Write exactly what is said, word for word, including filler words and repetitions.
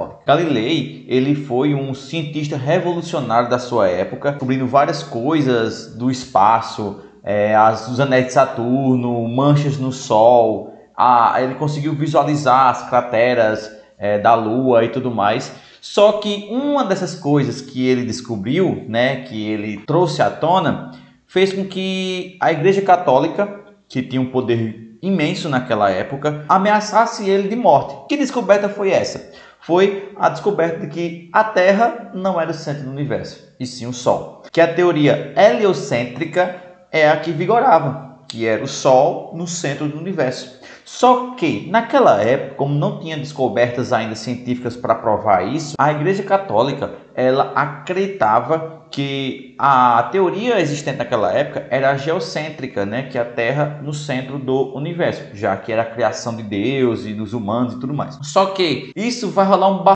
Galilei, ele foi um cientista revolucionário da sua época, descobrindo várias coisas do espaço, é, as, os anéis de Saturno, manchas no Sol, a, ele conseguiu visualizar as crateras é, da Lua e tudo mais. Só que uma dessas coisas que ele descobriu, né, que ele trouxe à tona, fez com que a Igreja Católica, que tinha um poder imenso naquela época, ameaçasse ele de morte. Que descoberta foi essa? Foi a descoberta de que a Terra não era o centro do universo, e sim o Sol. Que a teoria heliocêntrica é a que vigorava, que era o Sol no centro do universo. Só que, naquela época, como não tinha descobertas ainda científicas para provar isso, a Igreja Católica ela acreditava que a teoria existente naquela época era geocêntrica, né? Que a Terra no centro do universo, já que era a criação de Deus e dos humanos e tudo mais. Só que isso vai rolar um